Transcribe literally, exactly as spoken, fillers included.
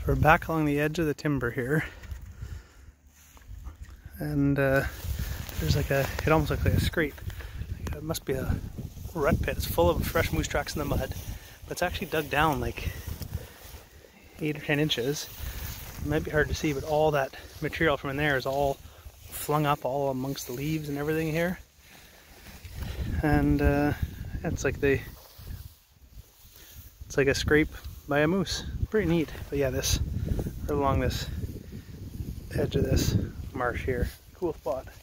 we're back along the edge of the timber here, and uh, there's like a, it almost looks like a scrape. It must be a rut pit. It's full of fresh moose tracks in the mud, but it's actually dug down like eight or ten inches. It might be hard to see, but all that material from in there is all flung up all amongst the leaves and everything here. And uh, it's like the, it's like a scrape by a moose. Pretty neat. But yeah, this, right along this edge of this marsh here, cool spot.